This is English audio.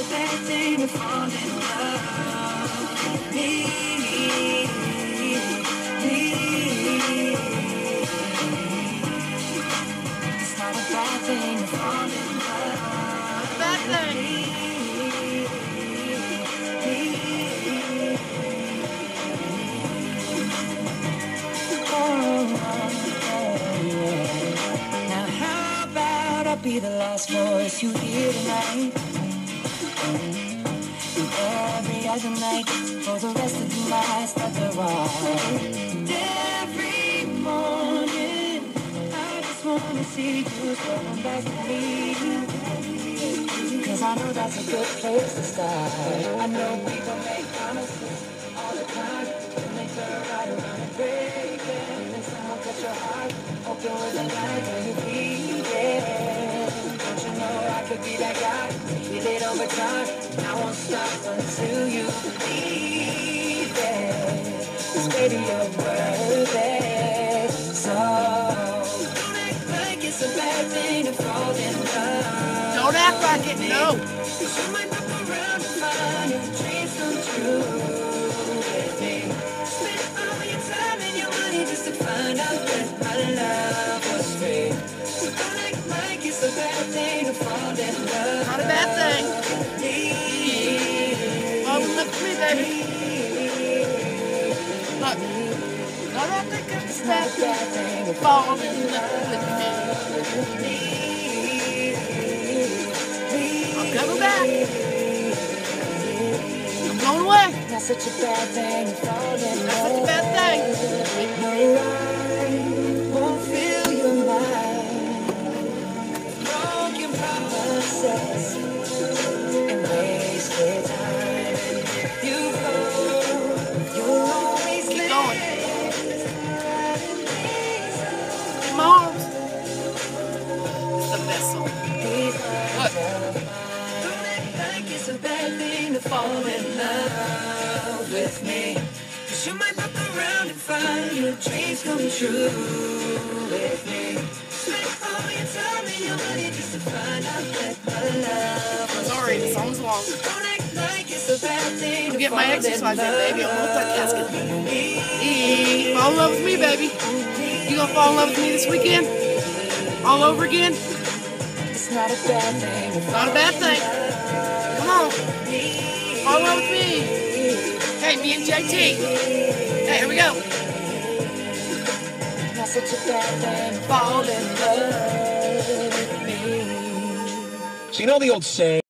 bad thing to fall in love with me. It's not a bad thing to fall in love. Bad thing. Now how about I be the last voice you hear tonight? And every other night for the rest of the nights that there are. And every morning I just wanna see you coming back to me. Cause I know that's a good place to start. I know people make promises all the time, and they turn right around and break it. And someone touch your heart, open with a light when you feel it. Don't you know I could be that guy? Feel it over time. I won't stop until you believe it. 'Cause baby, you're worth it. So don't act like it's a bad thing to fall in love. Don't act like it, no. Cause you might look around and find your dreams come true with me. Spend all your time and your money just to find out that my love was free. So don't act like it's a bad thing to fall in love. Not a bad thing. Love and look to me, baby. Look. Don't act like it's a bad thing to fall in love with me. I'm coming back. I'm going away. Not such a bad thing to fall in Not love. such a bad thing. No lie won't fill your mind. Broken promises and wasted time. You go, you'll always Keep live. going. In my arms. It's the vessel. What? Don't act like it's a bad thing to fall in love with me. 'Cause you might look around and find your dreams come true with me. Spend all your time and your money just to find out that my love was Sorry, the free. song's long. Don't act like it's a bad thing I'm to getting my fall exercise in, baby. I'm multitasking. in love. Fall in love with me, baby. You gonna fall in love with me this weekend? All over again? It's not a bad thing to Not a bad thing. Come on. Fall in love with me. Hey, me and JT. Hey, here we go. Not such a bad thing to fall in love with me. So you know the old saying?